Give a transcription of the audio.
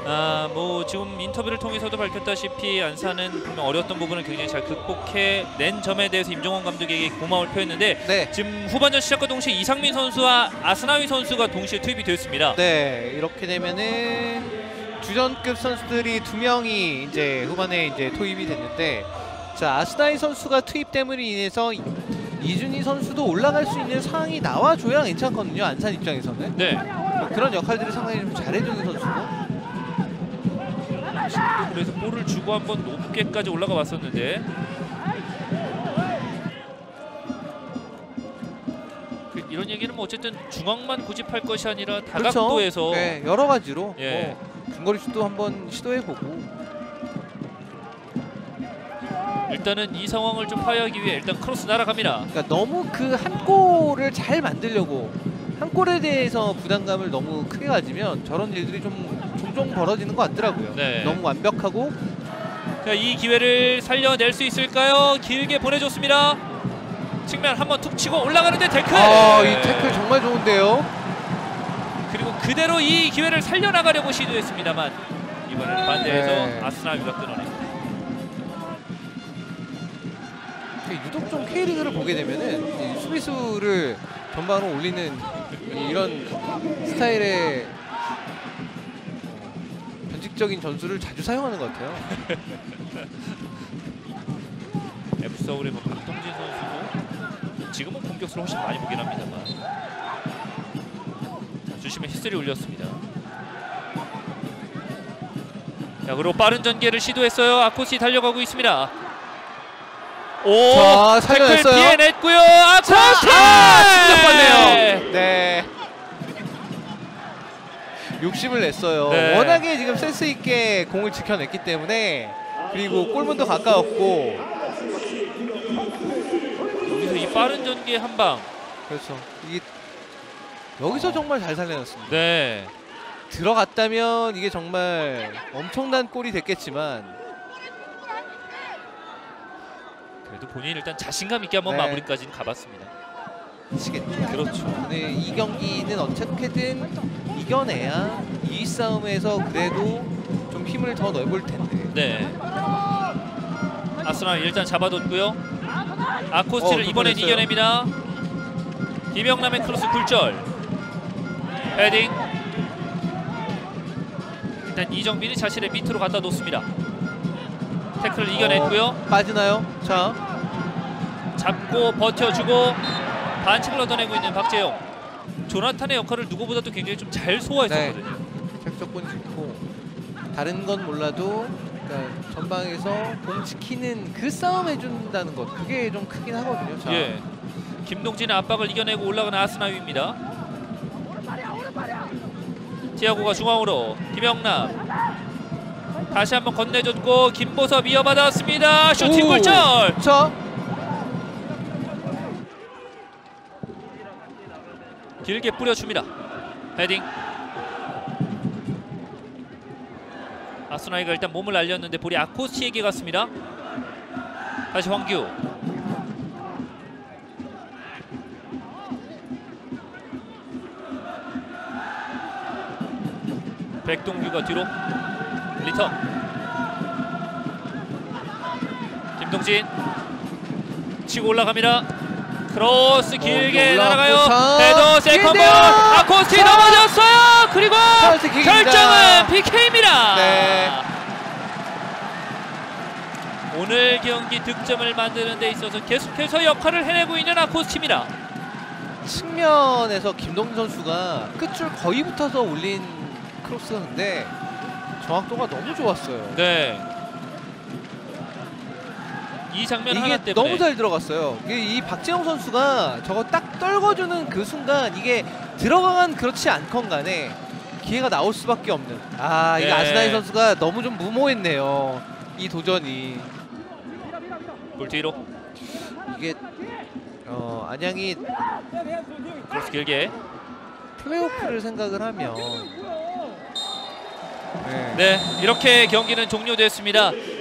뭐 지금 인터뷰를 통해서도 밝혔다시피 안산은 분명 어려웠던 부분을 굉장히 잘 극복해낸 점에 대해서 임종원 감독에게 고마움을 표했는데 네. 지금 후반전 시작과 동시에 이상민 선수와 아스나위 선수가 동시에 투입이 되었습니다. 네, 이렇게 되면은 주전급 선수들이 2명이 이제 후반에 이제 투입이 됐는데, 자 아스나위 선수가 투입됨으로 인해서 이준희 선수도 올라갈 수 있는 상황이 나와줘야 괜찮거든요. 안산 입장에서는. 네. 그런 역할들을 상당히 좀 잘해주는 선수고. 지금도 그래서 볼을 주고 한번 높게까지 올라가 왔었는데 이런 얘기는 뭐 어쨌든 중앙만 고집할 것이 아니라 다각도에서 그렇죠. 네, 여러 가지로 예. 중거리 슛도 한번 시도해보고. 일단은 이 상황을 좀 파괴하기 위해 일단 크로스 날아갑니다. 그러니까 너무 그 한 골을 잘 만들려고 한 골에 대해서 부담감을 너무 크게 가지면 저런 일들이 좀 종종 벌어지는 것 같더라고요. 네. 너무 완벽하고. 자, 이 기회를 살려낼 수 있을까요? 길게 보내줬습니다. 측면 한번 툭 치고 올라가는데 태클! 이 태클 정말 좋은데요. 그리고 그대로 이 기회를 살려나가려고 시도했습니다만 이번에는 반대해서 네. 아스나위가 끊어냅니다. 유독 좀 K리그를 보게 되면은 이 수비수를 전방으로 올리는 이런 스타일의 변칙적인 전술을 자주 사용하는 것 같아요. F서울의 뭐 박동진 선수도 지금은 공격수를 훨씬 많이 보긴 합니다만 주심의 히스리 올렸습니다. 자, 그리고 빠른 전개를 시도했어요. 아코시 달려가고 있습니다. 오, 자, 태클 살려냈어요. 피해냈고요. 아코시! 진짜 빨네요. 네. 욕심을 냈어요. 네. 워낙에 지금 센스 있게 공을 지켜냈기 때문에, 그리고 골문도 가까웠고. 여기서 이 빠른 전개 한 방. 그렇죠. 이게 여기서 정말 잘 살려냈습니다. 네. 들어갔다면 이게 정말 엄청난 골이 됐겠지만, 그래도 본인이 일단 자신감 있게 한번 네. 마무리까지는 가봤습니다. 미치겠네요. 그렇죠. 네, 이 경기는 어떻게든 이겨내야 이 싸움에서 그래도 좀 힘을 더 넣어볼 텐데. 네. 아스날 일단 잡아뒀고요. 아코스티를 이번엔 뻔했어요. 이겨냅니다. 김영남의 크로스 굴절. 헤딩. 일단 이정빈이 자신의 밑으로 갖다 놓습니다. 태클을 이겨냈고요. 빠지나요? 자, 잡고 버텨주고 반칙을 얻어내고 있는 박재용. 조나탄의 역할을 누구보다도 굉장히 좀 잘 소화했었거든요. 득점권이 좋고, 다른 건 몰라도 그러니까 전방에서 공 지키는 그 싸움 해준다는 것, 그게 좀 크긴 하거든요. 자. 예. 김동진의 압박을 이겨내고 올라가는 아스나위입니다. 티아고가 중앙으로 김영남 다시 한번 건네줬고 김보섭 이어받았습니다. 슈팅 골절. 자, 길게 뿌려줍니다. 헤딩. 아스나이가 일단 몸을 날렸는데 볼이 아코스티에게 갔습니다. 다시 황규. 백동규가 뒤로 리턴. 김동진 치고 올라갑니다. 크로스 길게 날아가요. 헤더 세컨볼. 아코스티 넘어졌어요. 그리고 결정은 PK입니다. 네. 오늘 경기 득점을 만드는 데 있어서 계속해서 역할을 해내고 있는 아코스티입니다. 측면에서 김동진 선수가 끝줄 거의 붙어서 올린 크로스였는데 정확도가 너무 좋았어요. 네. 이 장면 이게 하나 때문에 너무 잘 들어갔어요. 이 박재영 선수가 저거 딱 떨궈주는 그 순간 이게 들어간 그렇지 않건 간에 기회가 나올 수밖에 없는. 아, 이게 네. 아스나이 선수가 너무 좀 무모했네요. 이 도전이. 볼 뒤로 이게 안양이 크로스 길게. 플레이오프를 생각을 하면 네, 이렇게 경기는 종료됐습니다.